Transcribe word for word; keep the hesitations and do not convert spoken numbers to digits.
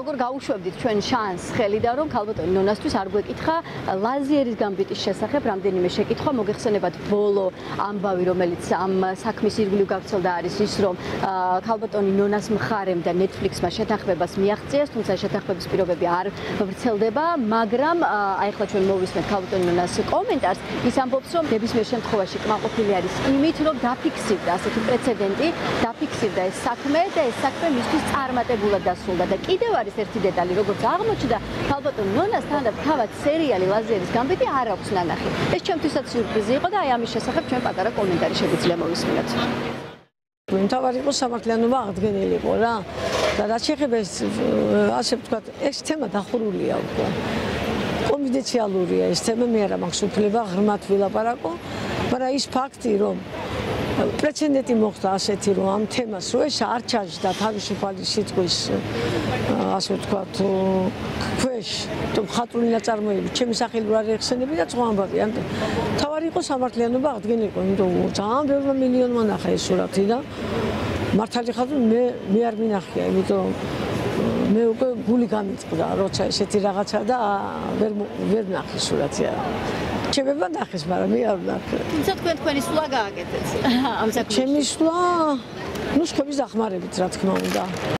როგორ გაუშვებდით ჩვენ შანსს ხელიდან რომ ქალბატონი ნონასთვის არ გვეკითხა ლაზიერის გამბიტის შესახებ რამდენიმე შეკითხვა მოგეხსენებათ ბოლო ამბავი რომელიც ამ საქმის ირგვლივ გავრცელდა არის ის რომ ქალბატონი ნონას მხარემ და Netflix-მა შეთანხმებას მიაღწიეს თუმცა შეთანხმების პირობები არ ვრცელდება მაგრამ აი ახლა ჩვენ მოვისმენთ ქალბატონი ნონას კომენტარს ის ამბობს რომ ნებისმიერ შემთხვევაში კმაყოფილი არის იმით რომ დაფიქსირდა ასეთი პრეცედენტი დაფიქსირდა ეს საქმე და ეს საქმე მისთვის წარმატებულად დასრულდა და კიდევ არის ერთი დეტალი როგორც აღმოჩნდა ქალბატონ ნონას თანაც თავად სერიალი ლაზიერის გამბიტი არ აქვს ნანახი ეს ჩემთვისაც სიურპრიზი იყო და აი ამის შესახებ ჩვენ პატარა კომენტარი შეგვიძლია მოვისმინოთ თავად იყო სამართლიანობა აღდგენილიყო რა და რაც შეეხება ეს ასე ვთქვათ ეს თემა დახურულია უკვე კონფიდენციალურია ეს თემა მე არა მაქვს უფლება ღრმად ვილაპარაკო მაგრამ ის ფაქტი რომ პრეცედენტი მოხდა ასეთი რომ ამ თემას რო ეს არ ჩაჯდა თავისუფალი სიტყვის ასე ვთქვათ ქვეშ თუ მხატვრული ნაწარმოები ჩემი სახელი არ ეხსენები და სხვა ამბავი ან თავარი იყო სამართლიანობა აღდგენილიყო იმიტომ ძალიან ბევრმა მილიონმა ნახა ეს სურათი და მართალი ხარ მე მე არ მინახია იმიტომ მე უკვე გული გამიწყდა როცა ესეთი რაღაცა და ვერ ვერ ნახე სურათი ჩემებმა ნახეს მაგრამ მე არ ნახე თუმცა თქვენ თქვენი სვლა გააკეთეთ ამ საქმეში ჩემი სვლა ნუ სხვების დახმარებით რა თქმა უნდა